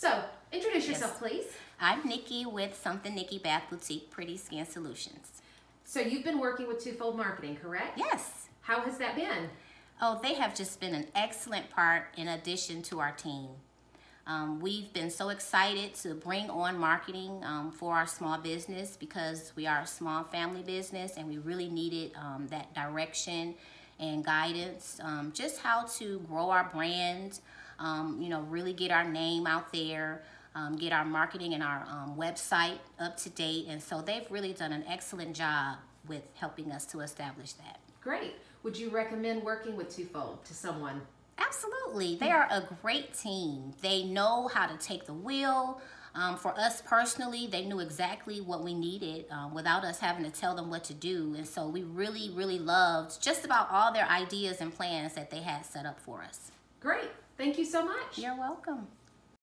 So, introduce yourself, please. I'm Nikki with Something Nikki Bath Boutique Pretty Skin Solutions. So, you've been working with Twofold Marketing, correct? Yes. How has that been? Oh, they have just been an excellent part in addition to our team. We've been so excited to bring on marketing for our small business because we are a small family business and we really needed that direction and guidance, just how to grow our brand, really get our name out there, get our marketing and our website up to date. And so they've really done an excellent job with helping us to establish that. Great. Would you recommend working with Twofold to someone? Absolutely. They are a great team. They know how to take the wheel. For us personally, they knew exactly what we needed without us having to tell them what to do. And so we really, really loved just about all their ideas and plans that they had set up for us. Great. Thank you so much. You're welcome.